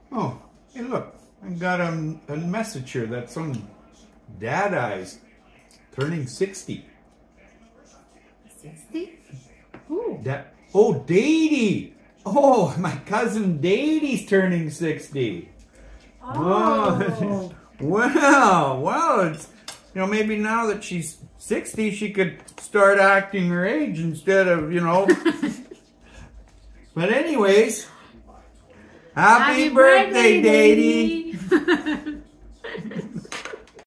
Oh, hey look, I got a message here that some Dadye's turning 60. 60? Who? Oh, Dadye! Oh, my cousin Dadye's turning 60. Oh. Well, it's, maybe now that she's 60, she could start acting her age instead of, But anyways, happy birthday, Dadye!